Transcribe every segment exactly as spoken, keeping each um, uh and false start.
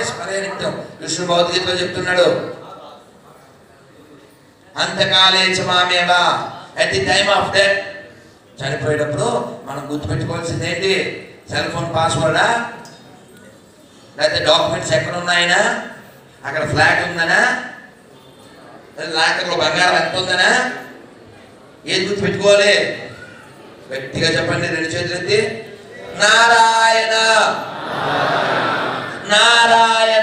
స్మరే నిత్యం. కృష్ణుడు భగవద్గీతలో చెప్తున్నాడు, అంతకాలే చ మామేవ, at the time of death. చనిపోయేటప్పుడు మనం గుర్తుపెట్టుకోవాల్సింది ఏంటి? సెల్ ఫోన్ పాస్వర్డా, లేకపోతే డాక్యుమెంట్స్ ఎక్కడ ఉన్నాయనా, అక్కడ ఫ్లాట్ ఉందనా, లాకర్లో బంగారం ఎంత ఉందనా, ఏది గుర్తుపెట్టుకోవాలి? గట్టిగా చెప్పండి, రెండు చేతులు ఎత్తి. నారాయణ నారాయణ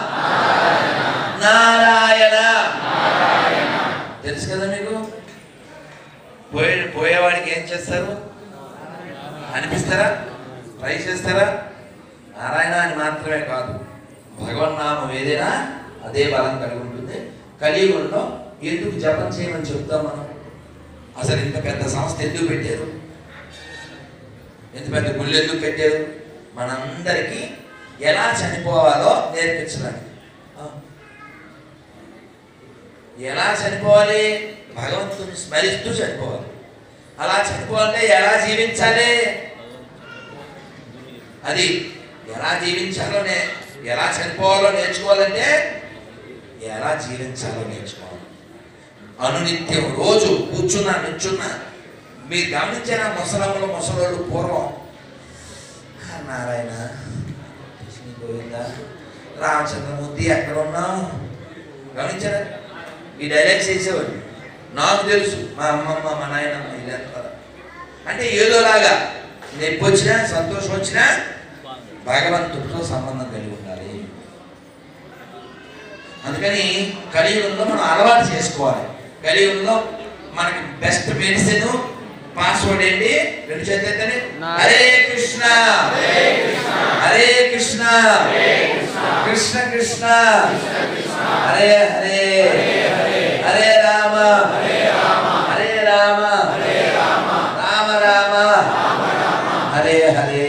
నారాయణ. తెలుసు కదా మీకు? పోయే పోయేవాడికి ఏం చేస్తారు? అనిపిస్తారా? ట్రై చేస్తారా? నారాయణ అని మాత్రమే కాదు, భగవన్నామం ఏదైనా అదే బలం కలిగి ఉంటుంది. కలియుగంలో ఎందుకు జపం చేయమని చెప్తాం మనం? అసలు ఇంత పెద్ద సంస్థ ఎందుకు పెట్టారు? ఇంత పెద్ద గుళ్ళు ఎందుకు పెట్టారు? మనందరికీ ఎలా చనిపోవాలో నేర్పించడానికి. ఎలా చనిపోవాలి? భగవంతుని స్మరిస్తూ చనిపోవాలి. అలా చనిపోవాలంటే ఎలా జీవించాలి? అది ఎలా జీవించాలో నే ఎలా చనిపోవాలో నేర్చుకోవాలంటే ఎలా జీవించాలో నేర్చుకోవాలి. అనునిత్యం రోజు కూర్చున్నా నిల్చున్నా. మీరు గమనించిన ముసలమ్మలు ముసలోళ్ళు పూర్వం నారాయణ కృష్ణ గోవింద రామచంద్రమూర్తి ఎక్కడ ఉన్నావు గమనించారా? ఈ డైలాగ్స్ వేసేవాడు. నాకు తెలుసు, మా అమ్మమ్మ మా నాయనమ్మ ఇదంతా. అంటే ఏదోలాగా నొప్పి వచ్చినా సంతోషం వచ్చినా భగవంతుడితో సంబంధం కలిగి ఉండాలి. అందుకని కలియుగంలో మనం అలవాటు చేసుకోవాలి. కలియుగంలో మనకి బెస్ట్ మెడిసిన్ పాస్వర్డ్ ఏంటి? రెండు చేతులెత్తండి. హరే కృష్ణ హరే కృష్ణ కృష్ణ కృష్ణ హరే హరే హరే రామ హరే రామ రామ రామ హరే హరే.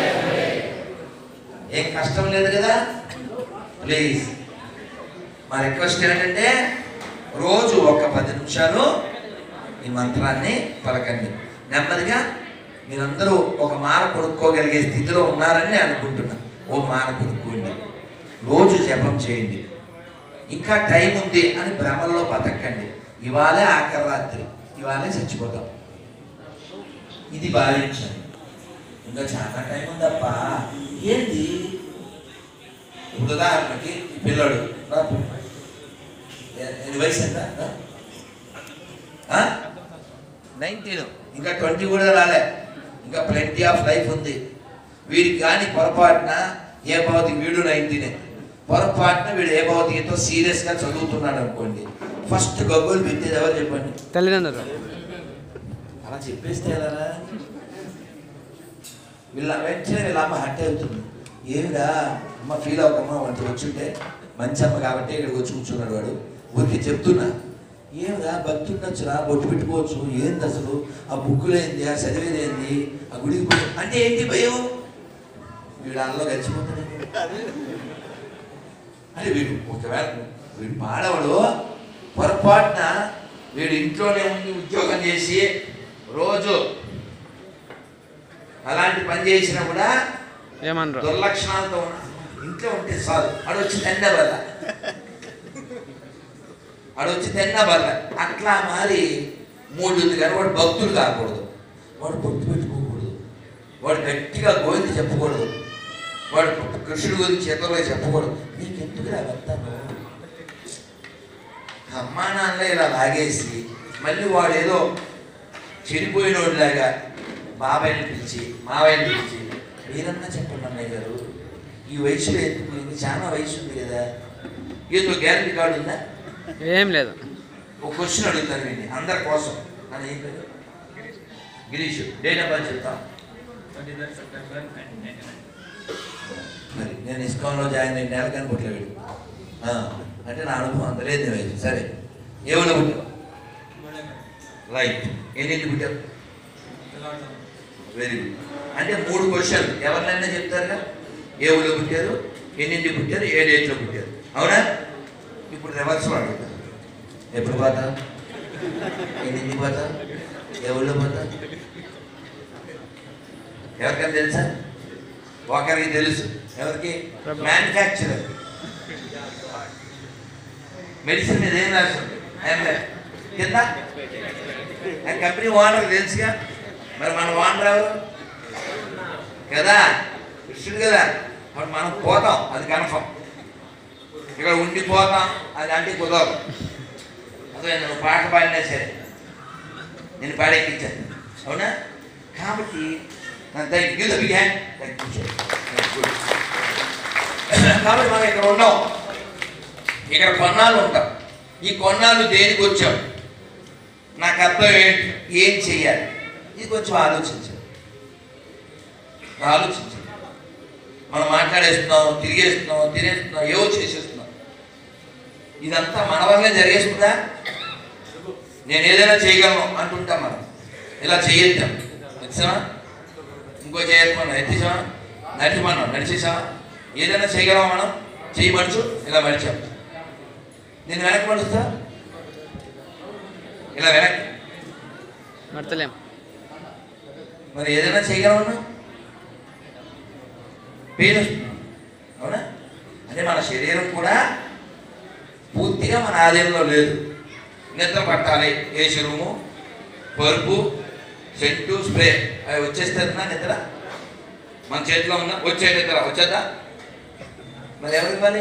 ఏం కష్టం లేదు కదా? ప్లీజ్ మా రిక్వెస్ట్ ఏంటంటే రోజు ఒక పది నిమిషాలు ఈ మంత్రాన్ని పలకండి. నెమ్మదిగా మీరందరూ ఒక మాల కొనుక్కోగలిగే స్థితిలో ఉన్నారని నేను అనుకుంటున్నా. ఓ మాల కొనుక్కోండి, రోజు జపం చేయండి. ఇంకా టైం ఉంది అని భ్రమల్లో బతకండి. ఇవాళే ఆఖరి రాత్రి, ఇవాళే చచ్చిపోతాం, ఇది భావించండి. ఇంకా చాలా టైం ఉందప్ప. ఏంటి ఇప్పుడు ఉదాహరణకి ఈ పిల్లడు వయసు ఎంత? నైన్టీన్, ఇంకా ట్వంటీ కూడా రాలే, ఇంకా ప్లెంటీ ఆఫ్ లైఫ్ ఉంది. వీడికి కానీ పొరపాటున ఏ భౌతిక, వీడు నైన్టీనే, పొరపాటున వీడు ఏ భౌతికతో సీరియస్గా చదువుతున్నాడు అనుకోండి, ఫస్ట్ గబ్బులు పెట్టేది ఎవరు చెప్పండి? తల్లిదండ్రులు. అలా చెప్పేస్తే ఎలా? వీళ్ళ వెంటనే వీళ్ళ అమ్మ హట్ అవుతుంది. ఏమిడా అమ్మ ఫీల్ అవ్వకమ్మా, వంట వచ్చుంటే మంచి అమ్మ కాబట్టి ఇక్కడికి వచ్చి కూర్చున్నాడు వాడు. ఊరికి చెప్తున్నా, ఏమిరా భక్తి ఉండొచ్చురా, బొట్టు పెట్టుకోవచ్చు, ఏంది అసలు ఆ బుక్కులు ఏంది, ఆ చదివేది ఏంది, ఆ గుడికి పోయి అంటే ఏంటి భయం? వీడు అందులో గడిచిపోతాడు. అంటే వీడు ఒకవేళ వీడు పాడవాడు పొరపాటున వీడు ఇంట్లోనే ఉండి ఉద్యోగం చేసి రోజు అలాంటి పని చేసినా కూడా ఏమన్నారు దుర్లక్షణాలతో ఇంట్లో ఉంటే చాలు, ఆడు వచ్చి తిన్న బల్ల ఆడు వచ్చి తిన్న బల్ల అట్లా మారి మూడు ఉంది. కానీ వాడు భక్తులు కాకూడదు, వాడు పొట్టు పెట్టుకోకూడదు, వాడు గట్టిగా గోవింద చెప్పకూడదు, వాడు కృష్ణుడి గురించి చేతుల్లో చెప్పకూడదు. నీకు ఎందుకు రాబడతాను? అమ్మా నాన్నలే ఇలా లాగేసి మళ్ళీ వాడు ఏదో చెడిపోయినోడిలాగా బాబాయిని పిలిచి మావయ్యని పిలిచి మీరన్నా చెప్పండి అన్నయ్య గారు, ఈ వయసులో ఎందుకు, ఇంక చాలా వయసు ఉంది కదా, ఏదో గ్యారంటీ కార్డు ఉందా? ఏం లేదు. ఒక క్వశ్చన్ అడుగుతాను వీడిని అందరి కోసం. అని ఏం పేరు? గిరీష్. డేట్ ఆఫ్ బర్త్ చెప్తాం. మరి నేను ఇస్కాన్లో జాయిన్ అయిన నెల కనుకోట్లే వీడు అంటే నా అనుభవం అంత లేదు వయసు. సరే, ఏ ఊళ్ళో పుట్టావు? రైట్. ఎన్నింటి పుట్టావు? Very good. అంటే మూడు క్వశ్చన్లు ఎవరినైనా చెప్తారుగా, ఏ ఊళ్ళో పుట్టారు, ఎన్నింటి పుట్టారు, ఏ డేట్లో పుట్టారు, అవునా? ఇప్పుడు రివర్స్లో అడుగుతారు, ఎప్పుడు పోతా, ఎన్నింటి పోతా, ఏ ఊళ్ళో పోతా? ఎవరికైనా తెలుసా? ఒకరికి తెలుసు. ఎవరికి? మ్యానుఫ్యాక్చరర్. మెడిసిన్ మీద ఏం రాసి ఉంటుంది ఎంఎఫ్ కింద కంపెనీ ఓనర్ తెలుసుగా. మరి మన ఓనర్ ఎవరు కదా, కృష్ణుడు కదా. అప్పుడు మనం పోతాం, అది కన్ఫర్మ్. ఇక్కడ ఉండిపోతాం అది అంటే కుదరదు. అదే నేను పాట పాడినా సరే నేను పాడెక్కించాను, అవునా? కాబట్టి కాబట్టి మనం ఇక్కడ ఉన్నాం, ఇక్కడ కొన్నాళ్ళు ఉంటాం. ఈ కొన్నాళ్ళు దేనికి వచ్చాం, నా కర్తవ్యం ఏంటి, ఏం చెయ్యాలి, ఇది కొంచెం ఆలోచించాలి. ఆలోచించాలి. మనం మాట్లాడేస్తున్నాం, తిరిగేస్తున్నాం, తినేస్తున్నాం, ఏవో చేసేస్తున్నాం. ఇదంతా మన వల్లే జరిగేస్తుందా? నేను ఏదైనా చేయగలను అంటుంటాం. మనం ఇలా చేయొద్దాం. వచ్చామా, ఇంకో చేయమన్నా ఎత్తేసామా, నడిచిమన్నా నడిచేసామా, ఏదైనా చేయగలమా? మనం చెయ్యి మడుచు, ఇలా మడిచాం. నేను వెనక్కి మడుస్తా, ఇలా వెనక్కి మడతలేం. మరి ఏదైనా చేయగలమన్నా పెయిన్ వస్తుంది, అవునా? అంటే మన శరీరం కూడా పూర్తిగా మన ఆధీనంలో లేదు. నిద్ర పట్టాలి, ఏసీ రూము, పరుపు, సెంటు, స్ప్రే అవి వచ్చేస్తుందా నిద్ర? మన చేతిలో ఉన్న వచ్చే నిద్ర వచ్చేద్దా? మరి ఎవరు ఇవ్వాలి?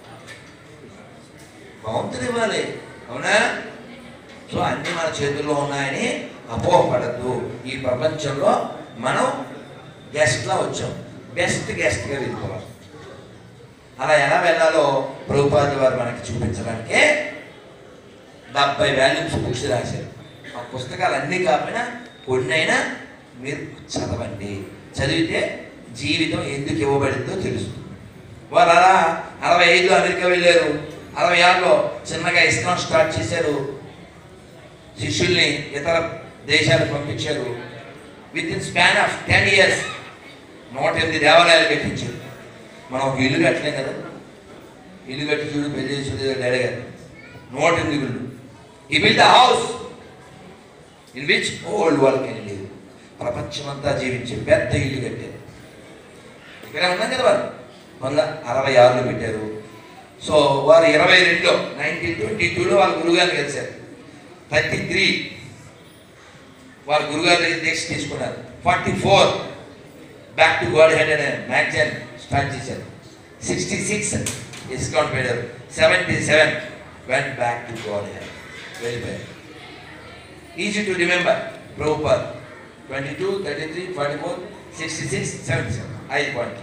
భగవంతుడు ఇవ్వాలి, అవునా? సో అన్నీ మన చేతుల్లో ఉన్నాయని అపోహపడద్దు. ఈ ప్రపంచంలో మనం గెస్ట్లా వచ్చాం, బెస్ట్ గెస్ట్గా వెళ్ళిపోవాలి. అలా ఎలా వెళ్ళాలో ప్రభుపాదుల వారు మనకి చూపించడానికే డెబ్బై వాల్యూమ్స్ బుక్స్ రాశారు. ఆ పుస్తకాలు అన్నీ కాకపోయినా కొన్నైనా మీరు చదవండి. చదివితే జీవితం ఎందుకు ఇవ్వబడిందో తెలుస్తుంది. వారు అలా అరవై ఐదులో అమెరికా వెళ్ళారు, అరవై ఆరులో చిన్నగా ఇస్కాన్ స్టార్ట్ చేశారు, శిష్యుల్ని ఇతర దేశాలకు పంపించారు. Within span of ten years నూట ఎనిమిది దేవాలయాలు కట్టించారు. మనం ఒక ఇల్లు కట్టలేం కదా, ఇల్లు కట్టి చూడు పెళ్లి చూడు డాడీ గారు, నూట ఎనిమిది ఇల్లు. ఈ build the house in which old world can live. ప్రపంచమంతా జీవించే పెద్ద ఇల్లు కట్టారు. ఇక్కడ ఉన్నాం కదా, వారు వంద అరవై ఆరులో పెట్టారు. సో వారు ఇరవై రెండులో నైన్టీన్ ట్వంటీ టూలో వాళ్ళ గురుగారిని కలిశారు. థర్టీ త్రీ వారు గురుగారి దగ్గర దీక్ష తీసుకున్నారు. Forty four back to Godhead అనే మ్యాగజైన్ స్టార్ట్ చేశారు. సిక్స్టీ సిక్స్ డిస్కౌంట్ పెట్టారు. Seventy seven went back to Godhead, వెళ్ళిపోయారు. Easy to remember. Prabhupad twenty two thirty three forty four sixty six seventy seven ఐదు point.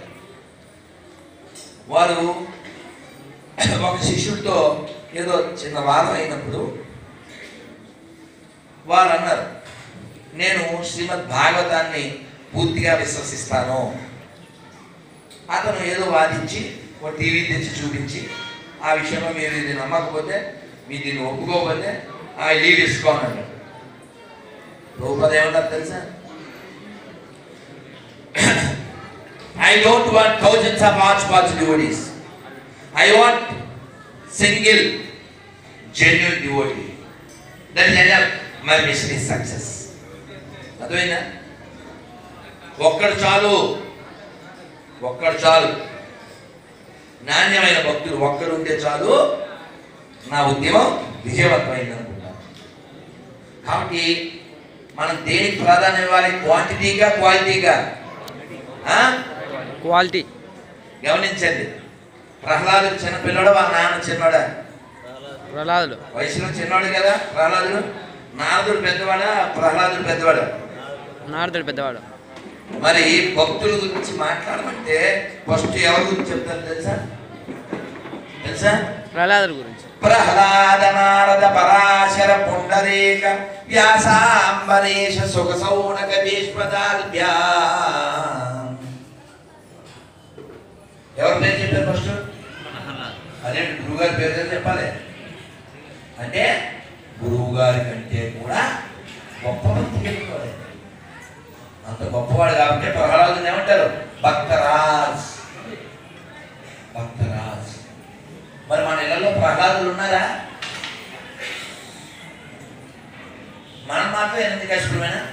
వారు ఒక శిష్యుడితో ఏదో చిన్న వాదం అయినప్పుడు వారు అన్నారు, నేను శ్రీమద్ భాగవతాన్ని పూర్తిగా విశ్వసిస్తాను. అతను ఏదో వాదించి ఒక టీవీ తెచ్చి చూపించి, ఆ విషయంలో మీరు ఇది నమ్మకపోతే, మీరు దీన్ని ఒప్పుకోకపోతే ఐ లీవ్ ఇస్కాన్ అన్నాడు. ప్రభుపాద ఏమన్నారు తెలుసా? I don't want thousands of heart patch devotees, I want single genuine devotee. That is enough, my mission is success. అర్థమైందా? ఒక్కడు చాలు, ఒక్కడు చాలు. నాణ్యమైన భక్తులు ఒక్కడు ఉంటే చాలు, నా ఉద్యమం విజయవంతమైంది అనుకుంటాను. కాబట్టి మనం దేనికి ప్రాధాన్యం ఇవ్వాలి? క్వాంటిటీగా క్వాలిటీగా? క్వాలిటీ. గమనించండి, ప్రహ్లాదుడు చిన్నపిల్లడు, వాళ్ళ నాన్న చిన్నోడా? ప్రహ్లాదుడు వయసులో చిన్నవాడు కదా ప్రహ్లాదుడు. నారదుడు పెద్దవాడా, ప్రహ్లాదుడు పెద్దవాడు? నారదుడు పెద్దవాడు. మరి భక్తుల గురించి మాట్లాడమంటే ఫస్ట్ ఎవరి గురించి చెప్తారు తెలుసా? తెలుసా? ప్రహ్లాదుడి గురించి. ప్రహ్లాద నారద పరాశర పుండరీక వ్యాసాంబరీష సుఖ సౌనక భీష్మదాల్భ్యా. ఎవరి పేరు చెప్పారు ఫస్ట్? అదే గురువుగారి పేరు చెప్పాలి. అంటే గురువు గారి కంటే కూడా గొప్ప భక్తి చెప్పుకోవాలి. అంత గొప్పవాడు కాబట్టి ప్రహ్లాదుని ఏమంటారు? భక్తరాజ్, భక్తరాజ్. మరి మన ఇళ్లలో ప్రహ్లాదులు ఉన్నారా? మనం మాత్రం ఎనిమిది కష్టమేనా?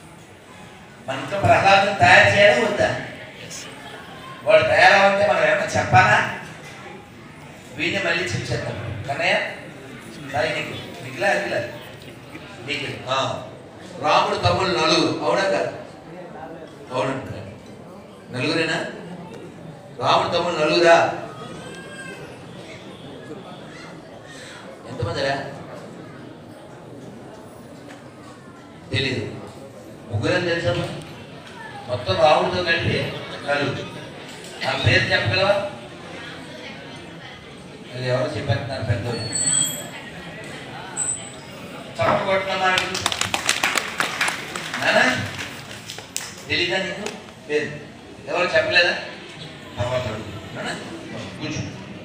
మనతో ప్రహ్లాదుని తయారు చేయడం వద్దా? వాడు తయారవంటే మనం ఏమన్నా చెప్పాలా? వీడిని మళ్ళీ చెప్పేద్దాం. కన్నయ్య సరే నీకు మిగిలా అగిలా నీకు రాముడు తమ్ముడు నలుగురు, అవునా కాదు? అవునంట. నలుగురేనా? రాముడు తమ్ముడు నలుగురా? ఎంతమందిరా? తెలీదు. ముగ్గురని తెలుసమ్మా? మొత్తం రాముడితో కలిపి నలుగురు. ఆ పేరు చెప్పగలవా? అది ఎవరు చెప్పేస్తున్నారు? పెద్ద చప్పకొట్టుకున్నారు. నానా తెలీదా నీకు పేరు? ఎవరు చెప్పలేదా? తర్వాత కూర్చో.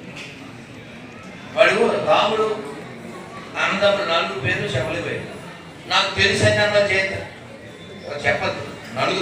వాడు రాముడు అన్నదమ్ముడు నలుగురు పేర్లు చెప్పలేకపోయాడు. నాకు తెలిసి అన్న చేత చెప్పద్దు. నలుగురు